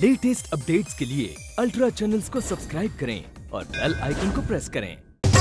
Latest updates के लिए ultra channels को सब्सक्राइब करें और बेल आइकन को प्रेस करें।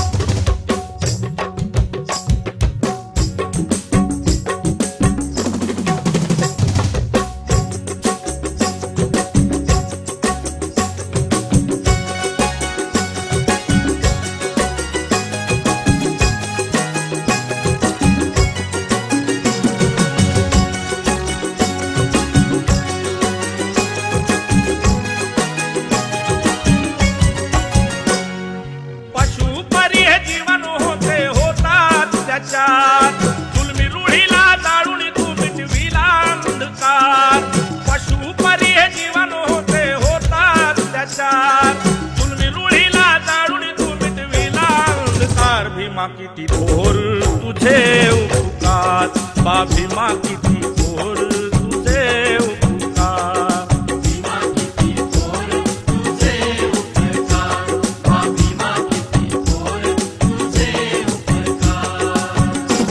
जुलमी रूढीला जाळून तू मिटविला अंधकार। पशु परी हे जीवन होते होता अत्याचार। जुलमी रूढीला जाळून तू मिटविला अंधकार। भीमा किती थोर तुझे उपकार, बा भीमा किती थोर तुझे उपकार। भीमा किती थोर तुझे उपकार, बा भीमा किती थोर तुझे उपकार।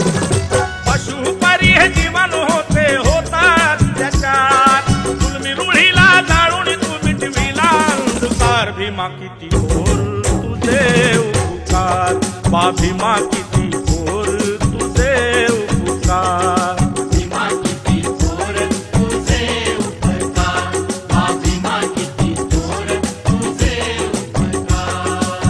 पशु परी हे जीवन होते होता अत्याचार। जुलमी रूढीला जाळून तू मिटविला अंधकार। भीमा किती थोर तुझे उपकार, बा भीमा किती थोर तुझे उपकार। भीमा किती थोर तुझे उपकार, बा भीमा किती थोर तुझे उपकार।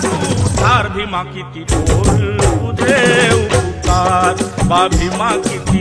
भीमा किती थोर तुझे उपकार, बा भीमा किती